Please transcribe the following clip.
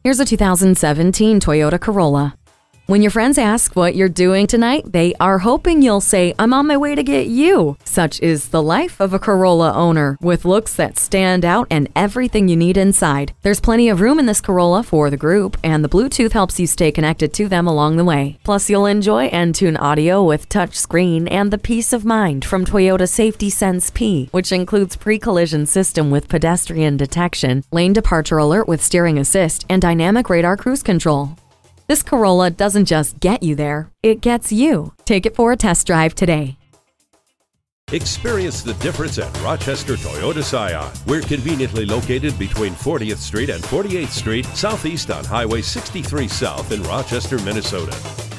Here's a 2017 Toyota Corolla. When your friends ask what you're doing tonight, they are hoping you'll say, "I'm on my way to get you." Such is the life of a Corolla owner, with looks that stand out and everything you need inside. There's plenty of room in this Corolla for the group, and the Bluetooth helps you stay connected to them along the way. Plus, you'll enjoy end-tune audio with touch screen and the peace of mind from Toyota Safety Sense P, which includes pre-collision system with pedestrian detection, lane departure alert with steering assist, and dynamic radar cruise control. This Corolla doesn't just get you there, it gets you. Take it for a test drive today. Experience the difference at Rochester Toyota Scion. We're conveniently located between 40th Street and 48th Street, southeast on Highway 63 South in Rochester, Minnesota.